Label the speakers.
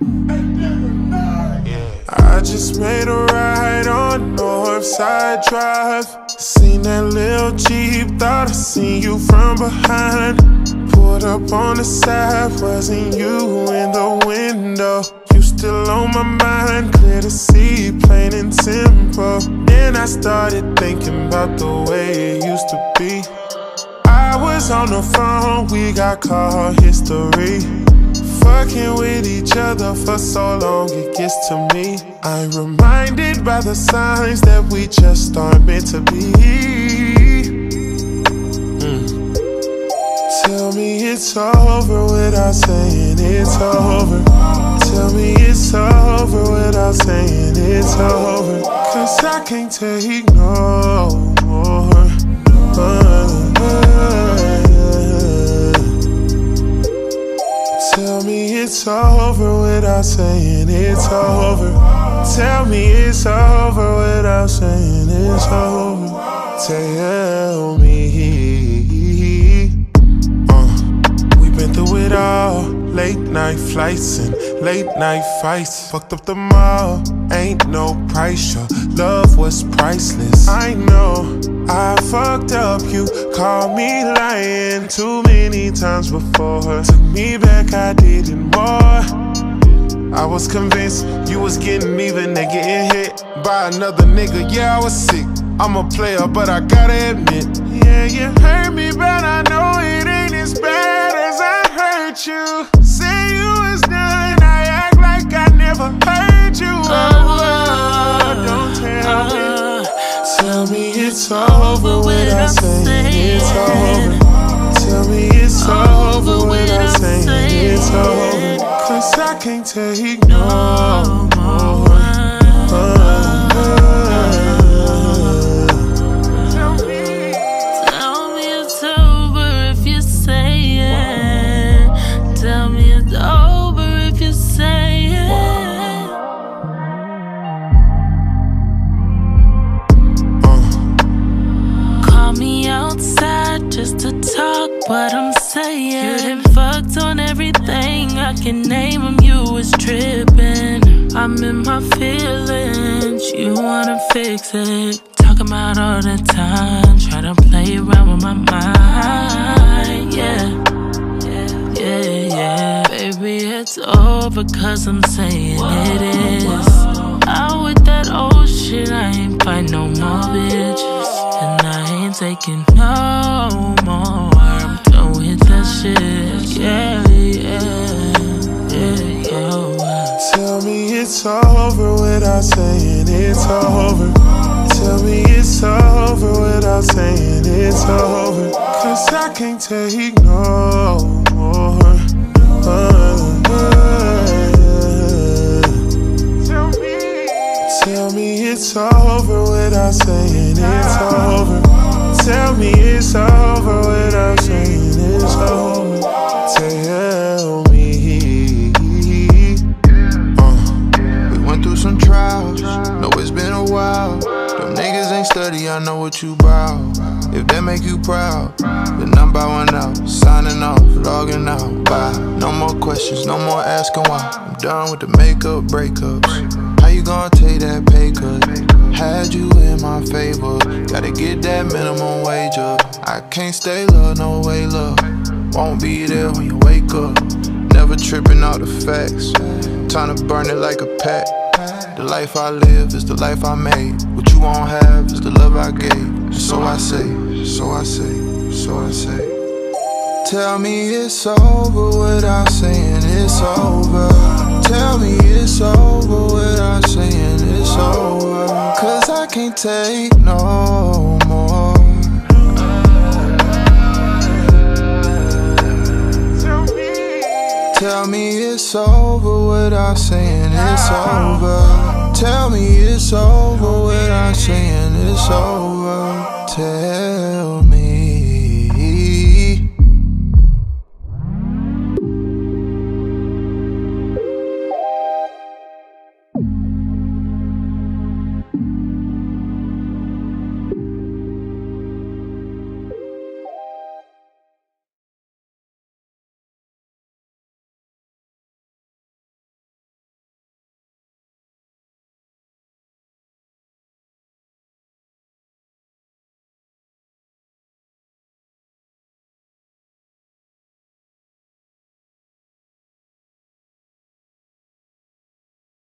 Speaker 1: I just made a ride on Northside Drive. Seen that little Jeep, thought I seen you from behind. Pulled up on the side, wasn't you in the window? You still on my mind, clear to see, plain and simple. Then I started thinking about the way it used to be. I was on the phone, we got call history. Fucking with each other for so long, it gets to me. I'm reminded by the signs that we just aren't meant to be. Tell me it's over without saying it's over. Tell me it's over without saying it's over. Cause I can't take no more. Tell me it's over without saying it's over. Tell me it's over without saying it's over. Tell me. We've been through it all. Late night flights and late night fights. Fucked up the mall, ain't no price. Your love was priceless. I know I fucked up, you called me lying too many times before. Took me back, I did it more. I was convinced you was getting even and getting hit by another nigga. Yeah, I was sick, I'm a player, but I gotta admit, yeah, you hurt me, but I know it ain't as bad as I hurt you. Say you was done, I act like I never heard you. Don't tell me. Tell me it's over without saying it's over. Tell me it's over without saying it's over. Cause I can't take no more.
Speaker 2: Tell me it's over if you say it. Tell me it's over if you say it. Call me outside just to talk what I'm saying. You done fucked on everything I can name them. You was tripping. I'm in my feelings. You wanna fix it. Talking about all the time. Try to play around with my mind. Yeah. Baby, it's over cause I'm saying it is. Out with that old shit, I ain't fight no more bitches. And I ain't taking no more. I'm done with that shit. Yeah.
Speaker 1: Tell me it's over without saying it's over. Tell me it's over without saying it's over. Cause I can't take no more. Tell me it's over without saying it's over. Tell me it's over without saying it's over. Tell me.
Speaker 3: We went through some trials, know it's been a while. Them niggas ain't steady, I know what you bout. If that make you proud, then I'm bowing out, signing off, logging out, bye. No more questions, no more asking why. I'm done with the makeup breakups. How you gonna take that pay cut? Had you in my favor, gotta get that minimum wage up. I can't stay low, no way, love. Won't be there when you wake up. Never tripping out the facts. Time to burn it like a pack. The life I live is the life I made. What you won't have is the love I gave. So I say, so I say, so I say. Tell me it's over without saying it's over. Tell me it's over without saying it's over. Cause I can't take no more. Tell me it's over without saying it's over. Tell me it's over without saying it's over. Tell me.